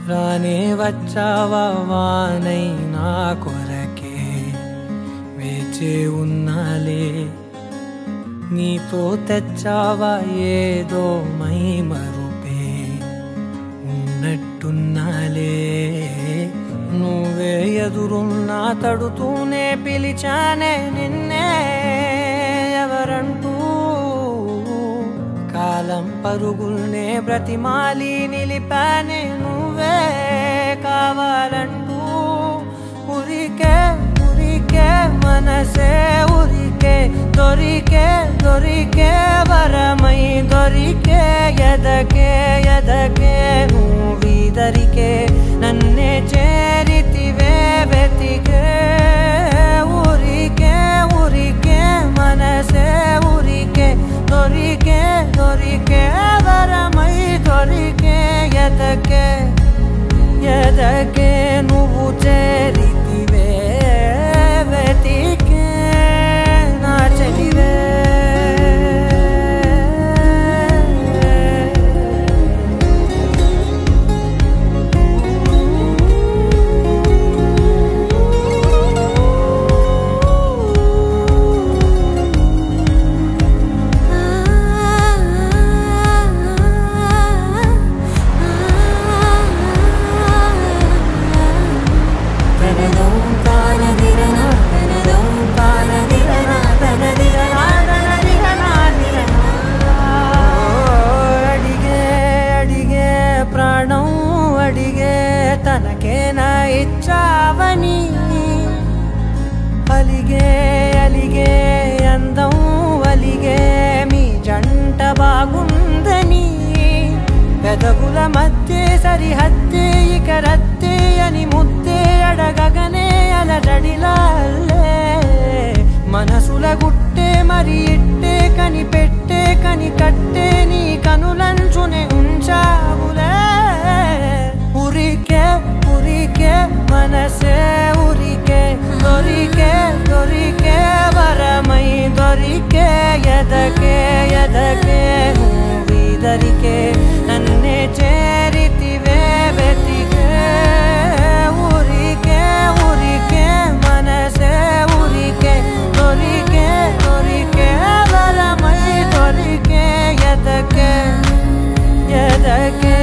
రానే వచ్చావా వానై నా కొరకే వేచే ఉన్నాలే నీతో తెచ్చావా ఏదో మై మరుపే ఉన్నట్టున్నాలే నువ్వే ఎదురున్నా తడుతూనే పిలిచానే నిన్నే ఎవరంటూ కాలం పరుగుల్నే బ్రతిమాలి నిలిపానే నువ్వే కావాలంటూ ఉరికే ఉరికే మనసే ఉరికే దొరికే దొరికే వరమై దొరికే ఎదకే ఎదకే నువ్వీదరికే నన్నే చేరితివే వెతికే ఉరికే ఉరికే మనసే ఉరికే దొరికే దొరికే వరమై దొరికే ఎదకే ఎదకే నువ్వు చేరితివే వెతికే నా చెలివే తనకేనా ఇచ్చావని అలిగే అలిగే అందం అలిగే మీ జంట బాగుందని పెదవుల మధ్య సరిహద్దే ఇక రద్దే అని ముద్దే అడగగనే అలజడిలాల్లే మనసుల గుట్టే మరి ఇట్టే కనిపెట్టే కని కట్టే నీ కనులంచునే ఉంచావులే ఉరికే ఉరికే మనసే ఉరికే దొరికే దొరికే వరమై దొరికే ఎదకే ఎదకే నువ్వీదరికే నన్నే చేరితివే వెతికే ఉరికే ఉరికే మనసే ఉరికే దొరికే దొరికే వరమై దొరికే ఎదకే ఎదకే